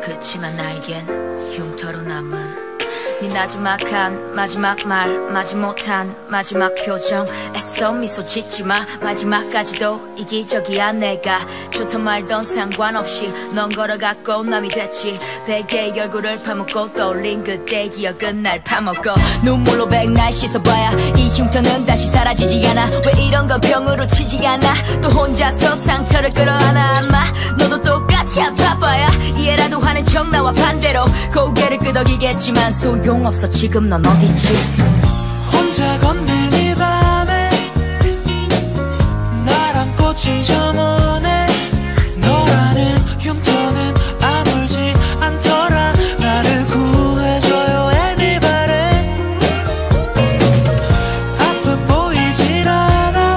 그치만 나에겐 흉터로 남은 네 나지막한 마지막 말 마지못한 마지막 표정 애써 미소 짓지 마 마지막까지도 이기적이야 내가 좋던 말던 상관없이 넌 걸어갔고 남이 됐지 베개의 얼굴을 파묻고 떠올린 그때 기억은 날 파먹고 눈물로 백날 씻어봐야 이 흉터는 다시 사라지지 않아 왜 이런 건 병으로 치지 않아 또 혼자서 상처를 끌어안아 아마 너도 똑같이 아파봐야 이해라도 하는 척 나와 반대로 고개를 끄덕이겠지만 소용없어 지금 넌 어딨지 혼자 걷는 이 밤에 나랑 꽂힌 저 문에 너라는 흉터는 아물지 않더라 나를 구해줘요 anybody 아프 보이질 않아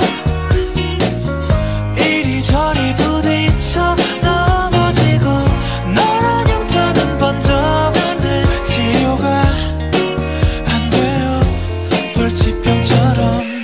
이리저리 부딪혀 넘어지고 너란 흉터는 번져가네 치료가 안 돼요 돌치병처럼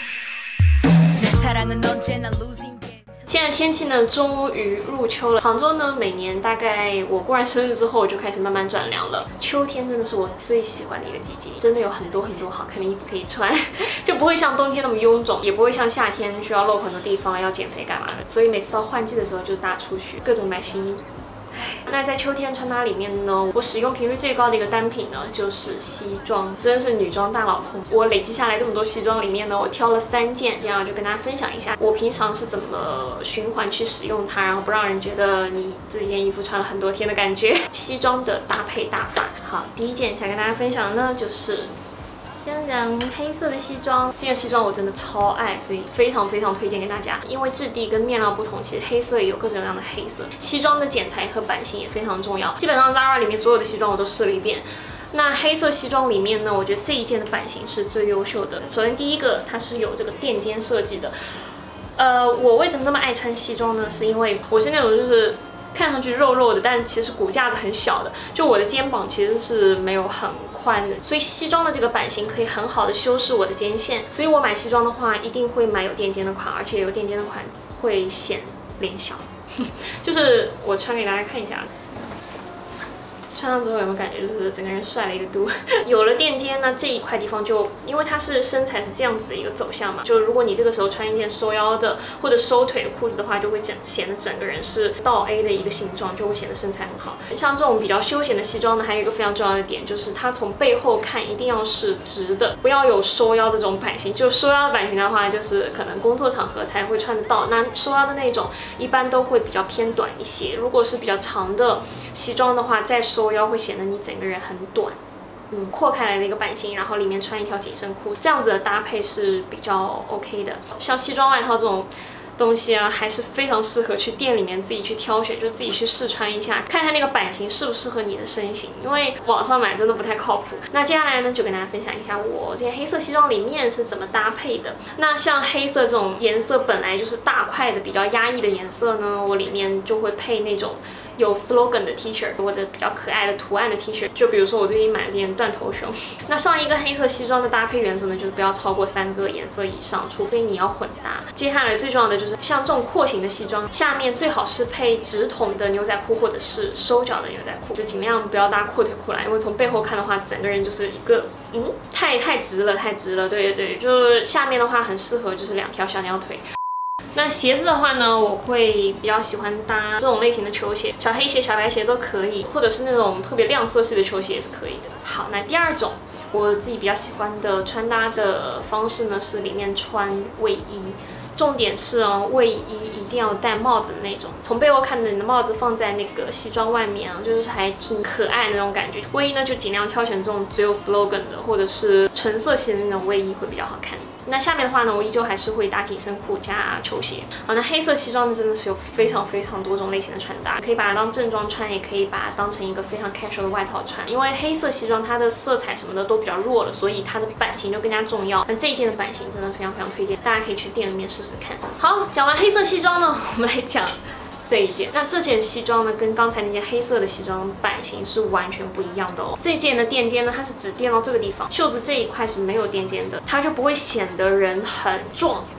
내 사랑은 언제나 losing game 现在天气呢，终于入秋了。杭州呢，每年大概我过完生日之后，就开始慢慢转凉了。秋天真的是我最喜欢的一个季节，真的有很多好看的衣服可以穿，就不会像冬天那么臃肿，也不会像夏天需要露很多地方，要减肥干嘛的。所以每次到换季的时候，就大出去，各种买新衣。那在秋天穿搭里面呢，我使用频率最高的一个单品呢，就是西装，真的是女装大佬控。我累积下来这么多西装里面呢，我挑了3件，这样就跟大家分享一下我平常是怎么循环去使用它，然后不让人觉得你这件衣服穿了很多天的感觉。西装的搭配大法，好，第一件想跟大家分享的呢，就是黑色的西装，这件西装我真的超爱，所以非常推荐给大家。因为质地跟面料不同，其实黑色也有各种各样的黑色。西装的剪裁和版型也非常重要。基本上 Zara 里面所有的西装我都试了一遍。那黑色西装里面呢，我觉得这一件的版型是最优秀的。首先第一个，它是有这个垫肩设计的。我为什么那么爱穿西装呢？是因为我是那种就是看上去肉肉的，但其实骨架子很小的，就我的肩膀其实是没有很宽的，所以西装的这个版型可以很好的修饰我的肩线，所以我买西装的话一定会买有垫肩的款，而且有垫肩的款会显脸小，就是我穿给大家看一下。穿上之后有没有感觉就是整个人帅了一个度？有了垫肩呢，这一块地方就因为它是身材是这样子的一个走向嘛，就如果你这个时候穿一件收腰的或者收腿的裤子的话，就会显得整个人是倒 A 的一个形状，就会显得身材很好。像这种比较休闲的西装呢，还有一个非常重要的点，就是它从背后看一定要是直的，不要有收腰的这种版型。就收腰的版型的话，就是可能工作场合才会穿得到。那收腰的那种一般都会比较偏短一些。如果是比较长的西装的话，再收腰会显得你整个人很短，扩开来的一个版型，然后里面穿一条紧身裤，这样子的搭配是比较 OK 的。像西装外套这种东西啊，还是非常适合去店里面自己去挑选，就自己去试穿一下，看看那个版型适不适合你的身形，因为网上买真的不太靠谱。那接下来呢，就跟大家分享一下我这件黑色西装里面是怎么搭配的。那像黑色这种颜色本来就是大块的、比较压抑的颜色呢，我里面就会配那种有 slogan 的 T 恤或者比较可爱的图案的 T 恤，就比如说我最近买的这件断头熊。那上一个黑色西装的搭配原则呢，就是不要超过3个颜色以上，除非你要混搭。接下来最重要的就是像这种廓形的西装，下面最好是配直筒的牛仔裤或者是收脚的牛仔裤，就尽量不要搭阔腿裤啦，因为从背后看的话，整个人就是一个太直了，对，就下面的话很适合就是2条小鸟腿。那鞋子的话呢，我会比较喜欢搭这种类型的球鞋，小黑鞋、小白鞋都可以，或者是那种特别亮色系的球鞋也是可以的。好，那第二种我自己比较喜欢的穿搭的方式呢，是里面穿卫衣。重点是哦，卫衣一定要戴帽子的那种。从背后看着你的帽子放在那个西装外面啊，就是还挺可爱的那种感觉。卫衣呢，就尽量挑选这种只有 slogan 的，或者是纯色系的那种卫衣会比较好看。那下面的话呢，我依旧还是会搭紧身裤加球鞋。好，那黑色西装呢，真的是有非常多种类型的穿搭，可以把它当正装穿，也可以把它当成一个非常 casual 的外套穿。因为黑色西装它的色彩什么的都比较弱了，所以它的版型就更加重要。那这一件的版型真的非常推荐，大家可以去店里面试试看。好，讲完黑色西装呢，我们来讲这一件。那这件西装呢，跟刚才那件黑色的西装版型是完全不一样的哦。这件的垫肩呢，它是只垫到这个地方，袖子这一块是没有垫肩的，它就不会显得人很壮。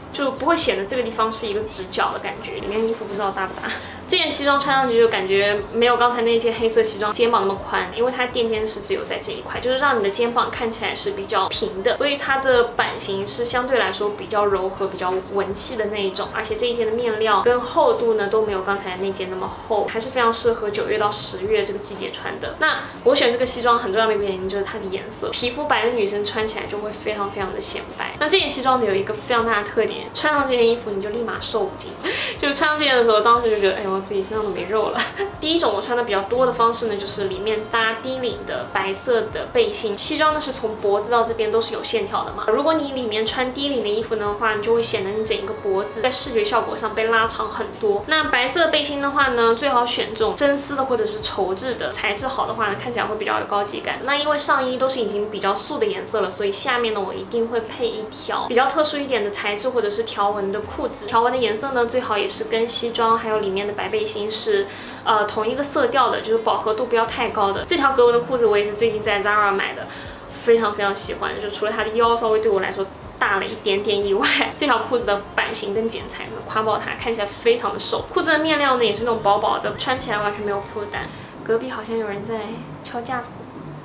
就不会显得这个地方是一个直角的感觉。里面衣服不知道搭不搭。这件西装穿上去就感觉没有刚才那件黑色西装肩膀那么宽，因为它垫肩是只有在这一块，就是让你的肩膀看起来是比较平的，所以它的版型是相对来说比较柔和、比较文气的那一种。而且这一件的面料跟厚度呢都没有刚才那件那么厚，还是非常适合9月到10月这个季节穿的。那我选这个西装很重要的一个原因就是它的颜色，皮肤白的女生穿起来就会非常非常的显白。那这件西装有一个非常大的特点，穿上这件衣服你就立马瘦5斤，就穿上这件的时候，当时就觉得，哎呦，我自己身上都没肉了。第一种我穿的比较多的方式呢，就是里面搭低领的白色的背心。西装呢是从脖子到这边都是有线条的嘛，如果你里面穿低领的衣服的话，你就会显得你整一个脖子在视觉效果上被拉长很多。那白色的背心的话呢，最好选这种真丝的或者是绸质的，材质好的话呢，看起来会比较有高级感。那因为上衣都是已经比较素的颜色了，所以下面呢我一定会配一条比较特殊一点的材质或者是条纹的裤子。条纹的颜色呢，最好也是跟西装还有里面的白背心是同一个色调的，就是饱和度不要太高的。这条格纹的裤子我也是最近在 Zara 买的，非常非常喜欢。就除了它的腰稍微对我来说大了一点点以外，这条裤子的版型跟剪裁能夸爆它，看起来非常的瘦。裤子的面料呢也是那种薄薄的，穿起来完全没有负担。隔壁好像有人在敲架子鼓。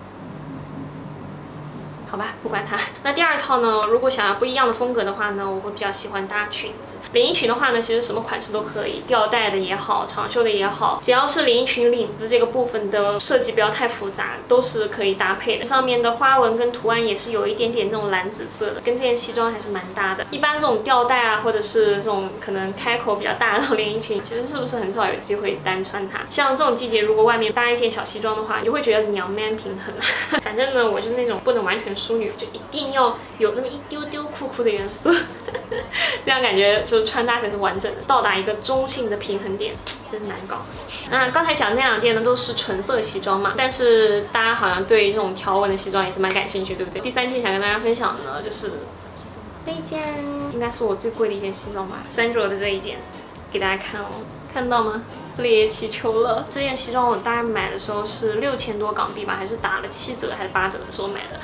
好吧，不管它。那第二套呢，如果想要不一样的风格的话呢，我会比较喜欢搭裙子。连衣裙的话呢，其实什么款式都可以，吊带的也好，长袖的也好，只要是连衣裙领子这个部分的设计不要太复杂，都是可以搭配的。上面的花纹跟图案也是有一点点那种蓝紫色的，跟这件西装还是蛮搭的。一般这种吊带啊，或者是这种可能开口比较大的那种连衣裙，其实是不是很少有机会单穿它？像这种季节，如果外面搭一件小西装的话，你就会觉得你要 man 平衡。反正呢，我就是那种不能完全淑女，就一定要有那么一丢丢酷酷的元素，这样感觉就是穿搭才是完整的，到达一个中性的平衡点，真是难搞。那刚才讲的那2件呢，都是纯色西装嘛，但是大家好像对这种条纹的西装也是蛮感兴趣，对不对？第3件想跟大家分享的呢，就是这一件，应该是我最贵的一件西装吧，Sandro的这一件，给大家看哦。看到吗？这里也起球了。这件西装我大概买的时候是6000多港币吧，还是打了7折还是8折的时候买的。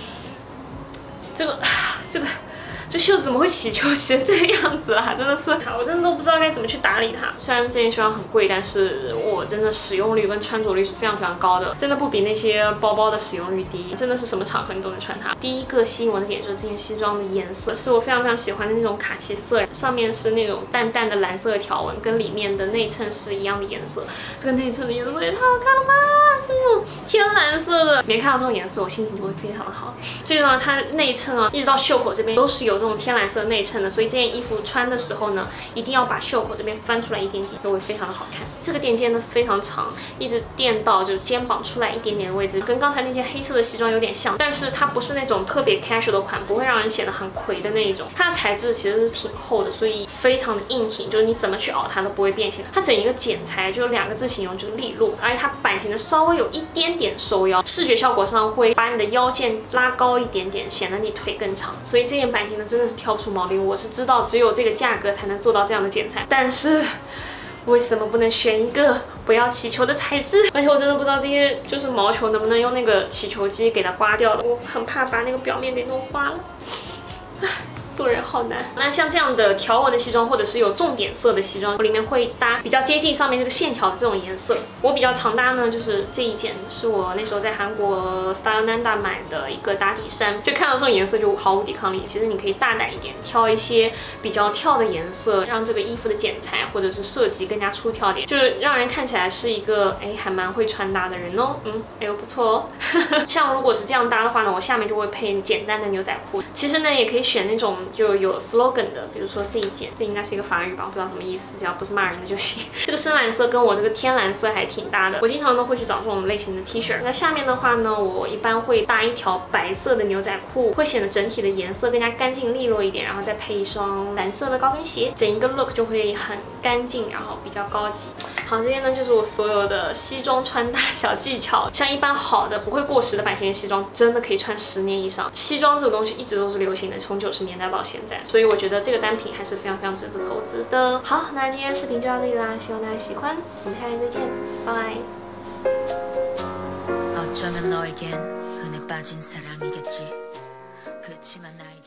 这袖子怎么会起球起成这个样子啊？真的是，我真的都不知道该怎么去打理它。虽然这件西装很贵，但是我真的使用率跟穿着率是非常非常高的，真的不比那些包包的使用率低，真的是什么场合你都能穿它。第一个吸引我的点就是这件西装的颜色，是我非常非常喜欢的那种卡其色，上面是那种淡淡的蓝色的条纹，跟里面的内衬是一样的颜色。这个内衬的颜色也太好看了吧！是那种天蓝色的，每看到这种颜色，我心情就会非常的好。最重要，它内衬啊，一直到袖口这边都是有这种天蓝色内衬的，所以这件衣服穿的时候呢，一定要把袖口这边翻出来一点点，就会非常的好看。这个垫肩呢非常长，一直垫到就是肩膀出来一点点的位置，跟刚才那件黑色的西装有点像，但是它不是那种特别 casual 的款，不会让人显得很魁的那一种。它的材质其实是挺厚的，所以非常的硬挺，就是你怎么去熬它都不会变形。它整一个剪裁就2个字形容，就是利落，而且它版型的稍微有一点点收腰，视觉效果上会把你的腰线拉高一点点，显得你腿更长。所以这件版型呢真的是挑不出毛病。我是知道只有这个价格才能做到这样的剪裁，但是为什么不能选一个不要起球的材质？而且我真的不知道这些就是毛球能不能用那个起球机给它刮掉的，我很怕把那个表面给弄花了。做人好难。那像这样的条纹的西装，或者是有重点色的西装，我里面会搭比较接近上面这个线条的这种颜色。我比较常搭呢，就是这一件，是我那时候在韩国 Stylenanda 买的一个打底衫，就看到这种颜色就毫无抵抗力。其实你可以大胆一点，挑一些比较跳的颜色，让这个衣服的剪裁或者是设计更加出挑点，就是让人看起来是一个还蛮会穿搭的人哦。哎呦不错哦。像如果是这样搭的话呢，我下面就会配简单的牛仔裤。其实呢，也可以选那种就有 slogan 的，比如说这一件，这应该是一个法语吧，我不知道什么意思，只要不是骂人的就行。这个深蓝色跟我这个天蓝色还挺搭的，我经常都会去找这种类型的 T 恤。那下面的话呢，我一般会搭一条白色的牛仔裤，会显得整体的颜色更加干净利落一点，然后再配一双蓝色的高跟鞋，整一个 look 就会很干净，然后比较高级。好，这些呢就是我所有的西装穿搭小技巧。像一般好的不会过时的版型的西装，真的可以穿10年以上。西装这个东西一直都是流行的，从90年代到现在，所以我觉得这个单品还是非常非常值得投资的。好，那今天视频就到这里啦，希望大家喜欢，我们下期再见，拜。 어쩌면 너에겐 흔해 빠진 사랑이겠지. 그렇지만 나에겐